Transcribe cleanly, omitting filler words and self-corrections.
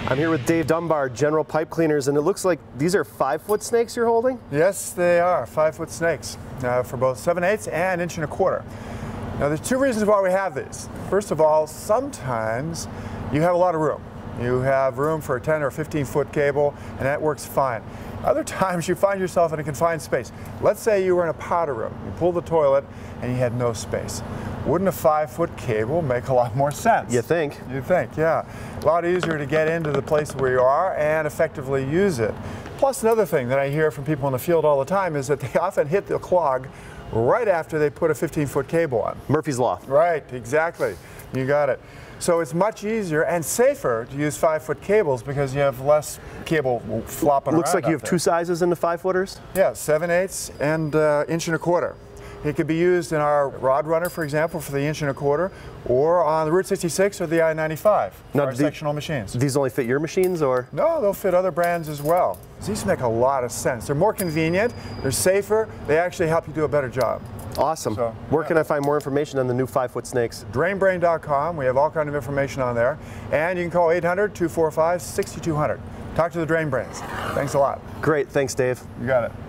I'm here with Dave Dunbar, General Pipe Cleaners, and it looks like these are 5-foot snakes you're holding? Yes, they are 5-foot snakes for both 7/8 and 1.25 inches. Now, there's two reasons why we have these. First of all, sometimes you have a lot of room. You have room for a 10 or 15-foot cable, and that works fine. Other times you find yourself in a confined space. Let's say you were in a powder room. You pulled the toilet and you had no space. Wouldn't a 5-foot cable make a lot more sense? You think? You think, yeah. A lot easier to get into the place where you are and effectively use it. Plus, another thing that I hear from people in the field all the time is that they often hit the clog right after they put a 15-foot cable on. Murphy's Law. Right, exactly. You got it. So it's much easier and safer to use 5-foot cables because you have less cable flopping around. Looks like you have two sizes in the 5-footers? Yeah, 7/8 and 1.25 inches. It could be used in our rod runner, for example, for the 1.25 inches, or on the Route 66 or the I-95 for our sectional machines. These only fit your machines, or? No, they'll fit other brands as well. These make a lot of sense. They're more convenient, they're safer, they actually help you do a better job. Awesome. So, where can I find more information on the new 5-foot snakes? Drainbrain.com. We have all kinds of information on there. And you can call 800-245-6200. Talk to the Drain Brains. Thanks a lot. Great. Thanks, Dave. You got it.